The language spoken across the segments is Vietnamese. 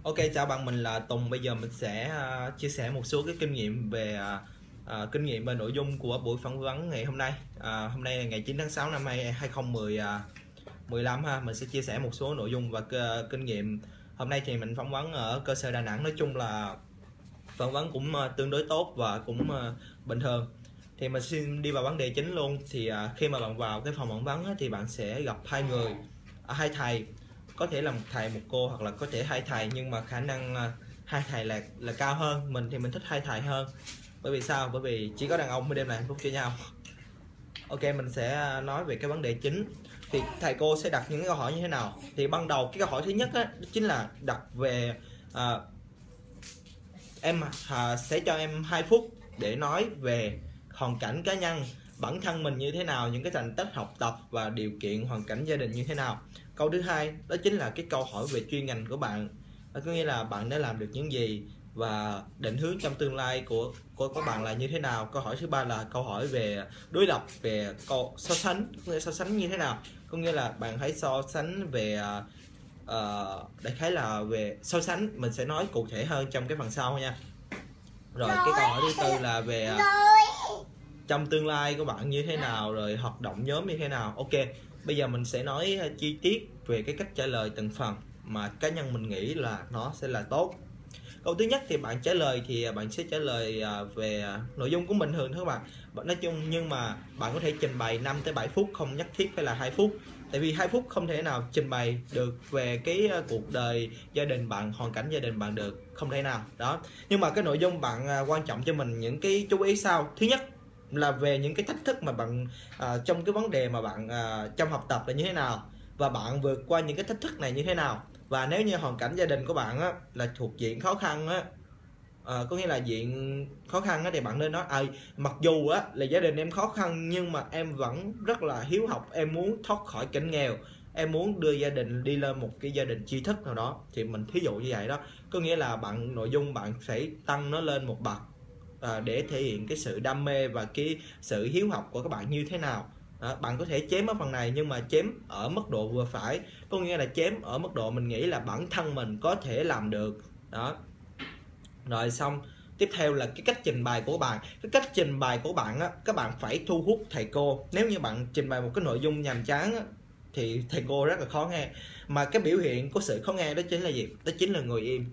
Ok, chào bạn, mình là Tùng. Bây giờ mình sẽ chia sẻ một số cái kinh nghiệm về kinh nghiệm về nội dung của buổi phỏng vấn ngày hôm nay. Hôm nay là ngày 9 tháng 6 năm 2015 ha. Mình sẽ chia sẻ một số nội dung và kinh nghiệm. Hôm nay thì mình phỏng vấn ở cơ sở Đà Nẵng. Nói chung là phỏng vấn cũng tương đối tốt và cũng bình thường. Thì mình xin đi vào vấn đề chính luôn. Thì khi mà bạn vào cái phòng phỏng vấn thì bạn sẽ gặp hai người, hai thầy. Có thể là một thầy một cô, hoặc là có thể hai thầy, nhưng mà khả năng hai thầy là cao hơn. Mình thì mình thích hai thầy hơn. Bởi vì sao? Bởi vì chỉ có đàn ông mới đem lại hạnh phúc cho nhau. Ok, mình sẽ nói về cái vấn đề chính. Thì thầy cô sẽ đặt những cái câu hỏi như thế nào? Thì ban đầu cái câu hỏi thứ nhất đó chính là đặt về em sẽ cho em 2 phút để nói về hoàn cảnh cá nhân, bản thân mình như thế nào, những cái thành tích học tập và điều kiện hoàn cảnh gia đình như thế nào. Câu thứ hai đó chính là cái câu hỏi về chuyên ngành của bạn, có nghĩa là bạn đã làm được những gì và định hướng trong tương lai của các bạn là như thế nào. Câu hỏi thứ ba là câu hỏi về đối lập, về so sánh như thế nào, có nghĩa là bạn hãy so sánh về đại khái là về so sánh. Mình sẽ nói cụ thể hơn trong cái phần sau nha. Rồi cái câu hỏi thứ tư là về trong tương lai của bạn như thế nào, rồi hoạt động nhóm như thế nào. Ok, bây giờ mình sẽ nói chi tiết về cái cách trả lời từng phần mà cá nhân mình nghĩ là nó sẽ là tốt. Câu thứ nhất thì bạn trả lời thì bạn sẽ trả lời về nội dung của mình thường thôi các bạn. Nói chung nhưng mà bạn có thể trình bày 5 tới 7 phút, không nhất thiết phải là 2 phút. Tại vì 2 phút không thể nào trình bày được về cái cuộc đời gia đình bạn, hoàn cảnh gia đình bạn được, không thể nào đó. Nhưng mà cái nội dung bạn quan trọng cho mình những cái chú ý sau. Thứ nhất là về những cái thách thức mà bạn trong cái vấn đề mà bạn trong học tập là như thế nào, và bạn vượt qua những cái thách thức này như thế nào. Và nếu như hoàn cảnh gia đình của bạn á, là thuộc diện khó khăn á, có nghĩa là diện khó khăn á, thì bạn nên nói mặc dù á, là gia đình em khó khăn nhưng mà em vẫn rất là hiếu học, em muốn thoát khỏi cảnh nghèo, em muốn đưa gia đình đi lên một cái gia đình tri thức nào đó. Thì mình thí dụ như vậy đó, có nghĩa là nội dung bạn phải tăng nó lên một bậc để thể hiện cái sự đam mê và cái sự hiếu học của các bạn như thế nào. Bạn có thể chém ở phần này nhưng mà chém ở mức độ vừa phải, có nghĩa là chém ở mức độ mình nghĩ là bản thân mình có thể làm được đó. Rồi xong, tiếp theo là cái cách trình bày của bạn. Cái cách trình bày của bạn á, các bạn phải thu hút thầy cô. Nếu như bạn trình bày một cái nội dung nhàm chán á, thì thầy cô rất là khó nghe. Mà cái biểu hiện của sự khó nghe đó chính là gì? Đó chính là ngồi im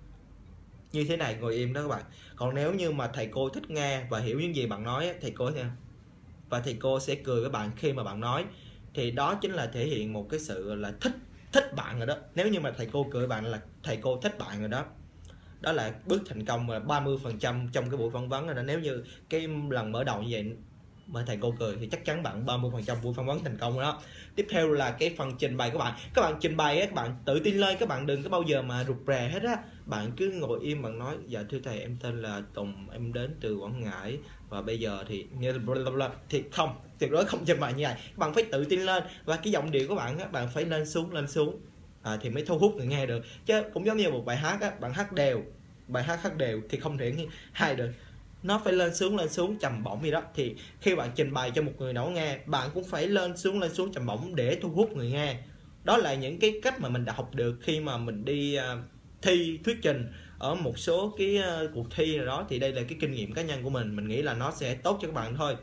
như thế này, ngồi im đó các bạn. Còn nếu như mà thầy cô thích nghe và hiểu những gì bạn nói, thầy cô sẽ và thầy cô sẽ cười với bạn khi mà bạn nói, thì đó chính là thể hiện một cái sự là thích bạn rồi đó. Nếu như mà thầy cô cười bạn là thầy cô thích bạn rồi đó. Đó là bước thành công 30% trong cái buổi phỏng vấn rồi đó. Nếu như cái lần mở đầu như vậy mà thầy cô cười thì chắc chắn bạn 30% buổi phỏng vấn thành công rồi đó. Tiếp theo là cái phần trình bày của bạn. Các bạn trình bày á, các bạn tự tin lên, các bạn đừng có bao giờ mà rụt rè hết á. Bạn cứ ngồi im, bạn nói dạ thưa thầy, em tên là Tùng, em đến từ Quảng Ngãi và bây giờ thì như bla bla. Thì không, tuyệt đối không trình bày như vậy. Bạn phải tự tin lên và cái giọng điệu của bạn á, bạn phải lên xuống thì mới thu hút người nghe được. Chứ cũng giống như một bài hát á, bạn hát đều, bài hát đều thì không thể hay được, nó phải lên xuống trầm bổng gì đó. Thì khi bạn trình bày cho một người nào nghe, bạn cũng phải lên xuống trầm bổng để thu hút người nghe. Đó là những cái cách mà mình đã học được khi mà mình đi thi thuyết trình ở một số cái cuộc thi nào đó. Thì đây là cái kinh nghiệm cá nhân của mình nghĩ là nó sẽ tốt cho các bạn thôi.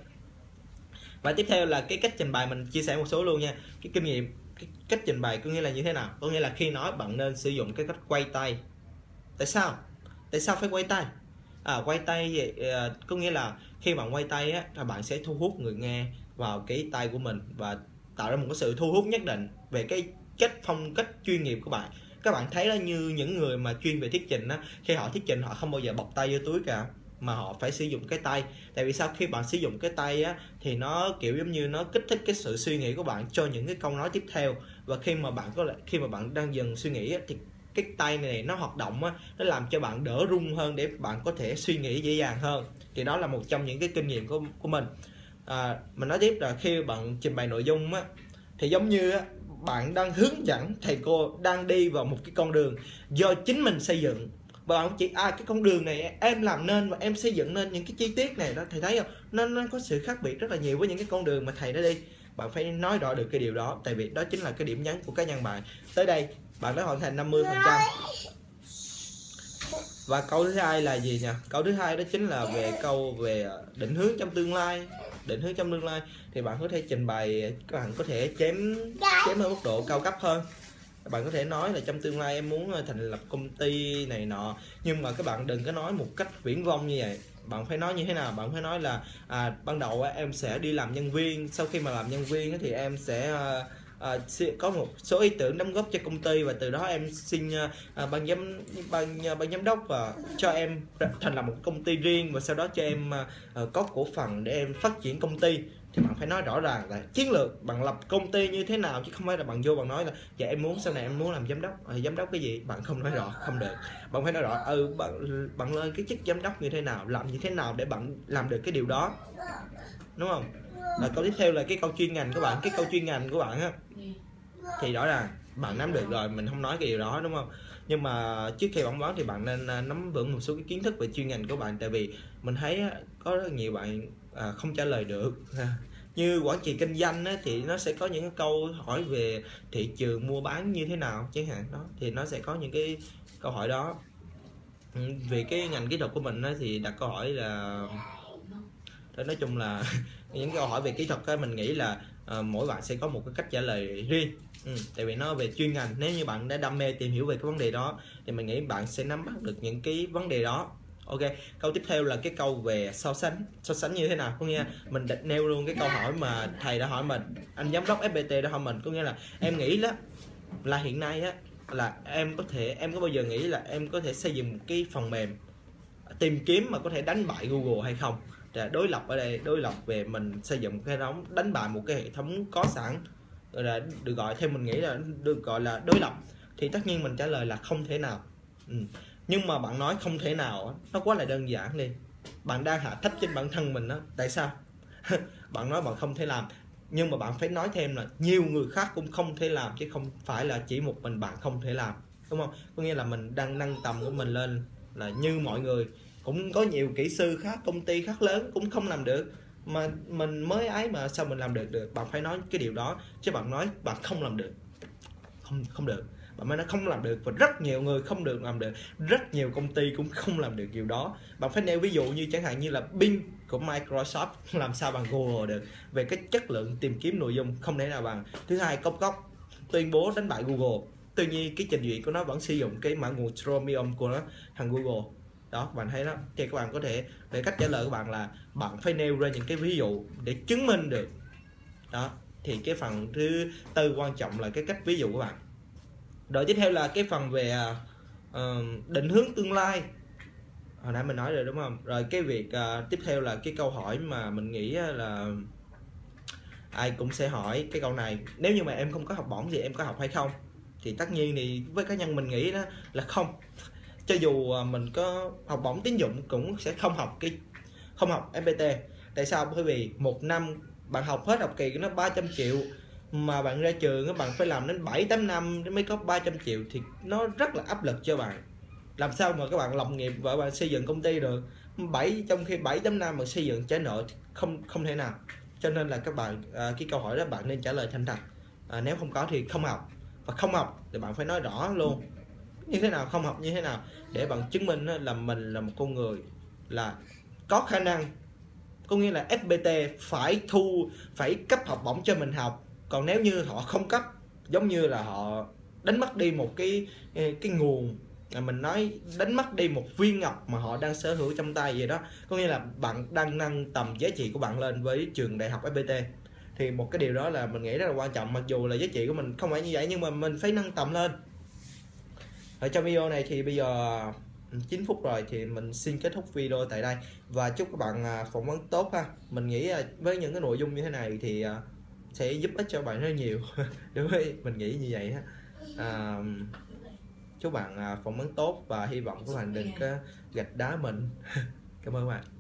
Và tiếp theo là cái cách trình bày, mình chia sẻ một số luôn nha. Cái kinh nghiệm, cái cách trình bày có nghĩa là như thế nào? Có nghĩa là khi nói bạn nên sử dụng cái cách quay tay. Tại sao phải quay tay? Quay tay có nghĩa là khi bạn quay tay á, thì bạn sẽ thu hút người nghe vào cái tay của mình và tạo ra một cái sự thu hút nhất định về cái phong cách chuyên nghiệp của bạn. Các bạn thấy đó, như những người mà chuyên về thuyết trình á, khi họ thuyết trình họ không bao giờ bọc tay vô túi cả, mà họ phải sử dụng cái tay. Tại vì sao? Khi bạn sử dụng cái tay á, thì nó kiểu giống như nó kích thích cái sự suy nghĩ của bạn cho những cái câu nói tiếp theo. Và khi mà bạn đang dừng suy nghĩ á, thì cái tay này nó hoạt động á, nó làm cho bạn đỡ run hơn để bạn có thể suy nghĩ dễ dàng hơn. Thì đó là một trong những cái kinh nghiệm của mình. Mình nói tiếp là khi bạn trình bày nội dung á, thì giống như á, bạn đang hướng dẫn thầy cô đang đi vào một cái con đường do chính mình xây dựng. Và bạn chỉ cái con đường này em làm nên và em xây dựng nên những cái chi tiết này đó, thầy thấy không, nó có sự khác biệt rất là nhiều với những cái con đường mà thầy đã đi. Bạn phải nói rõ được cái điều đó, tại vì đó chính là cái điểm nhấn của cá nhân bạn. Tới đây bạn đã hoàn thành 50%. Và câu thứ hai là gì nhỉ? Câu thứ hai đó chính là về câu về định hướng trong tương lai. Định hướng trong tương lai thì bạn có thể trình bày, các bạn có thể chém ở mức độ cao cấp hơn. Các bạn có thể nói là trong tương lai em muốn thành lập công ty này nọ, nhưng mà các bạn đừng có nói một cách viển vông như vậy. Bạn phải nói như thế nào? Bạn phải nói là ban đầu em sẽ đi làm nhân viên, sau khi mà làm nhân viên thì em sẽ có một số ý tưởng đóng góp cho công ty, và từ đó em xin ban giám đốc và cho em thành lập một công ty riêng, và sau đó cho em có cổ phần để em phát triển công ty. Thì bạn phải nói rõ ràng là chiến lược bạn lập công ty như thế nào, chứ không phải là bạn vô bạn nói là dạ em muốn sau này em muốn làm giám đốc. Giám đốc cái gì? Bạn không nói rõ, không được. Bạn phải nói rõ bạn lên cái chức giám đốc như thế nào, làm như thế nào để bạn làm được cái điều đó, đúng không? Và câu tiếp theo là cái câu chuyên ngành của bạn. Cái câu chuyên ngành của bạn á thì rõ ràng bạn nắm được rồi, mình không nói cái điều đó, đúng không? Nhưng mà trước khi phỏng vấn thì bạn nên nắm vững một số cái kiến thức về chuyên ngành của bạn. Tại vì mình thấy có rất nhiều bạn không trả lời được. Như quản trị kinh doanh thì nó sẽ có những cái câu hỏi về thị trường mua bán như thế nào chẳng hạn đó, thì nó sẽ có những cái câu hỏi đó. Vì cái ngành kỹ thuật của mình thì đặt câu hỏi là nói chung là những câu hỏi về kỹ thuật mình nghĩ là mỗi bạn sẽ có một cái cách trả lời riêng. Tại vì nó về chuyên ngành. Nếu như bạn đã đam mê tìm hiểu về cái vấn đề đó thì mình nghĩ bạn sẽ nắm bắt được những cái vấn đề đó. Ok, câu tiếp theo là cái câu về so sánh như thế nào. Có nghĩa mình đặt nêu luôn cái câu hỏi mà thầy đã hỏi mình, anh giám đốc FPT đã hỏi mình. Có nghĩa là em nghĩ đó là hiện nay là em có bao giờ nghĩ là em có thể xây dựng một cái phần mềm tìm kiếm mà có thể đánh bại Google hay không? Đối lập ở đây, đối lập về mình xây dựng một cái đống đánh bại một cái hệ thống có sẵn, là được gọi, theo mình nghĩ là được gọi là đối lập. Thì tất nhiên mình trả lời là không thể nào. Nhưng mà bạn nói không thể nào nó quá là đơn giản đi, bạn đang hạ thấp trên bản thân mình đó. Tại sao? Bạn nói bạn không thể làm, nhưng mà bạn phải nói thêm là nhiều người khác cũng không thể làm, chứ không phải là chỉ một mình bạn không thể làm, đúng không? Có nghĩa là mình đang nâng tầm của mình lên, là như mọi người cũng có nhiều kỹ sư khác, công ty khác lớn cũng không làm được, mà mình mới ấy mà sao mình làm được. Bạn phải nói cái điều đó, chứ bạn nói bạn không làm được, không được. Bạn mới nói không làm được, và rất nhiều người không được làm được, rất nhiều công ty cũng không làm được điều đó. Bạn phải nêu ví dụ như chẳng hạn như là Bing của Microsoft làm sao bằng Google được, về cái chất lượng tìm kiếm nội dung không thể nào bằng. Thứ hai, Cốc tuyên bố đánh bại Google, tuy nhiên cái trình duyệt của nó vẫn sử dụng cái mã nguồn Chromium của nó, thằng Google đó. Các bạn thấy đó, thì các bạn có thể, về cách trả lời của bạn là bạn phải nêu ra những cái ví dụ để chứng minh được đó. Thì cái phần thứ tư quan trọng là cái cách ví dụ của bạn. Rồi tiếp theo là cái phần về định hướng tương lai, hồi nãy mình nói rồi đúng không? Rồi cái việc tiếp theo là cái câu hỏi mà mình nghĩ là ai cũng sẽ hỏi cái câu này: nếu như mà em không có học bổng thì em có học hay không? Thì tất nhiên thì với cá nhân mình nghĩ đó là không. Cho dù mình có học bổng tín dụng cũng sẽ không học FPT. Tại sao? Bởi vì một năm bạn học hết học kỳ nó 300 triệu, mà bạn ra trường bạn phải làm đến 7-8 năm mới có 300 triệu, thì nó rất là áp lực cho bạn. Làm sao mà các bạn lập nghiệp và bạn xây dựng công ty được trong khi 7-8 năm mà xây dựng trả nợ thì không thể nào. Cho nên là các bạn cái câu hỏi đó bạn nên trả lời thành thật. Nếu không có thì không học, và không học thì bạn phải nói rõ luôn như thế nào, không học như thế nào, để bạn chứng minh là mình là một con người là có khả năng. Có nghĩa là FPT phải cấp học bổng cho mình học. Còn nếu như họ không cấp, giống như là họ đánh mất đi một cái nguồn, mình nói đánh mất đi một viên ngọc mà họ đang sở hữu trong tay vậy đó. Có nghĩa là bạn đang nâng tầm giá trị của bạn lên với trường đại học FPT. Thì một cái điều đó là mình nghĩ rất là quan trọng. Mặc dù là giá trị của mình không phải như vậy, nhưng mà mình phải nâng tầm lên. Ở trong video này thì bây giờ 9 phút rồi, thì mình xin kết thúc video tại đây, và chúc các bạn phỏng vấn tốt ha. Mình nghĩ với những cái nội dung như thế này thì sẽ giúp ích cho bạn rất nhiều. Đúng rồi, mình nghĩ như vậy ha. Chúc bạn phỏng vấn tốt, và hy vọng các bạn đừng có gạch đá mình. Cảm ơn các bạn.